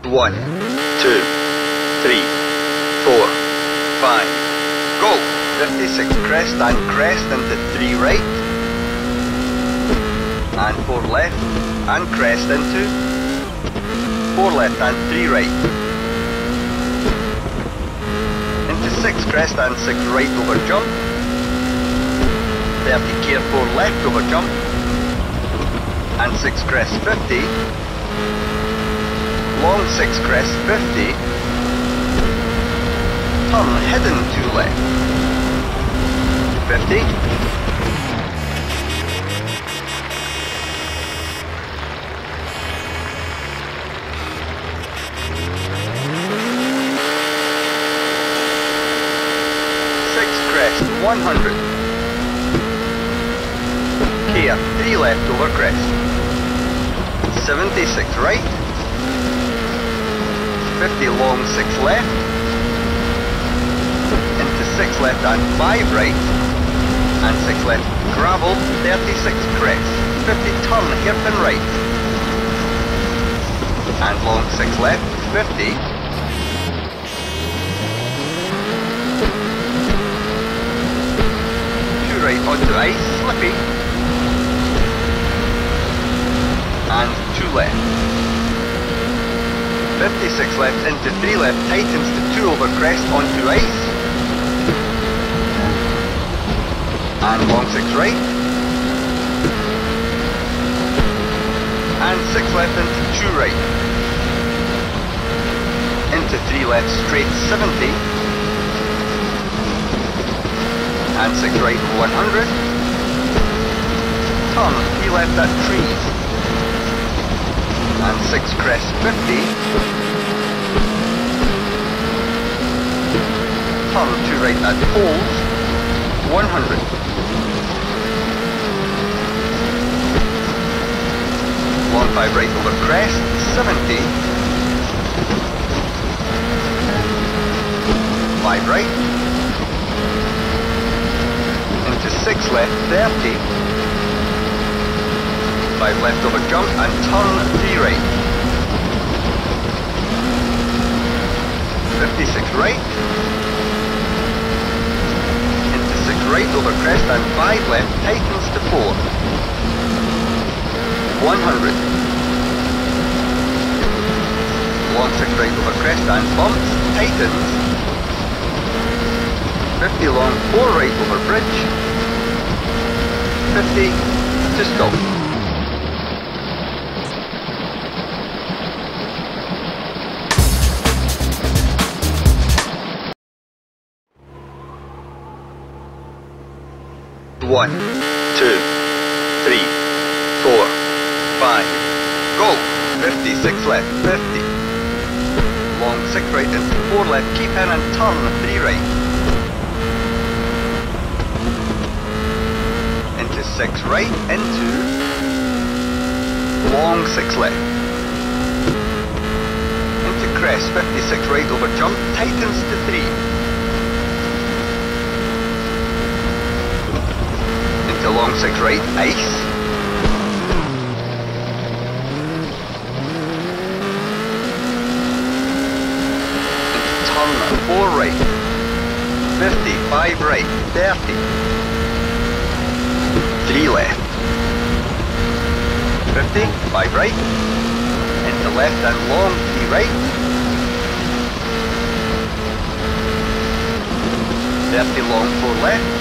1, 2, 3, 4, 5. Go! 56 crest and crest into 3 right. And 4 left. And crest into 4 left and 3 right. Into 6 crest and 6 right over jump. 30 gear 4 left over jump. And 6 crest 50. Long 6 crest 50. Turn hidden 2 left. 50. Crest 100. Gear 3 left over crest. 76 right. 50 long 6 left. Into 6 left and 5 right. And 6 left gravel. 36 crest. 50 turn hairpin right. And long 6 left. 50. Right onto ice, slippy, and 2 left. 56 left into 3 left, tightens to 2 over crest onto ice, and long 6 right, and 6 left into 2 right, into 3 left straight 70, and 6 right 100, turn 3 left at trees, and 6 crest 50, turn 2 right at poles, 100, long 5 right over crest, 70, 5 right, into 6 left, 30, 5 left over jump and turn 3 right, 56 right, into 6 right over crest and 5 left, tightens to 4, 100, long 6 right over crest and bumps, tightens, 50 long 4 right over bridge, 50 to stop. One, 2, 3, 4, 5. Go! 56 left, 50. Long 6 right into 4 left, keep in and turn 3 right. 6 right into long 6 left, into crest 56 right over jump, tightens to 3, into long 6 right, ice, into turn 4 right, 50, 5 right, 30, 3 left, 50, 5 right, into left and long 3 right, 30 long 4 left,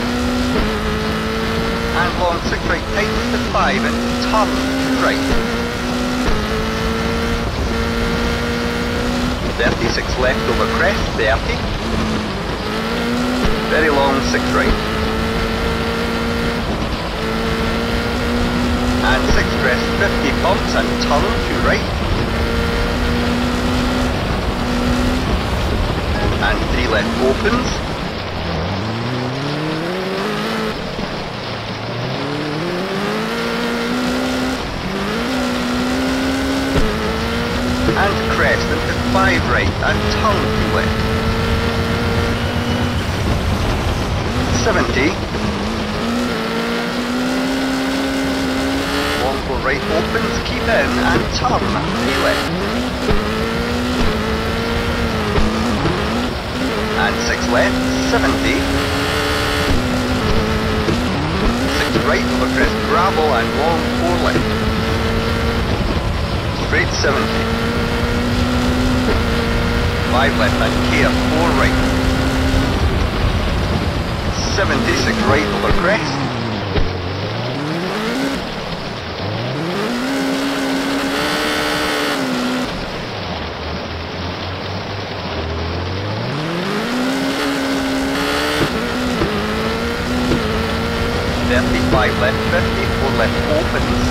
and long 6 right, tightens to 5 and turn 2 right, 36 left over crest, 30, very long 6 right, and 6 crest 50 bumps and turn to right, and 3 left opens, and crest into 5 right and turn to left, 70, long 4 right opens, keep in and turn 3 left, and 6 left, 70. 6 right over crest, gravel and long 4 left. Straight 70. 5 left and care, 4 right. 76 right over crest. Five left, 50, 4 left opens.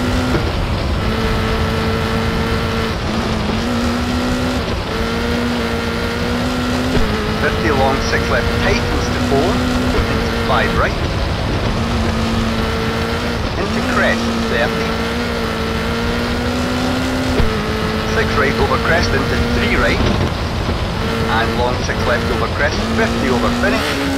50 long, 6 left tightens to 4, into 5 right. Into crest, 30. 6 right over crest into 3 right. And long 6 left over crest, 50 over finish.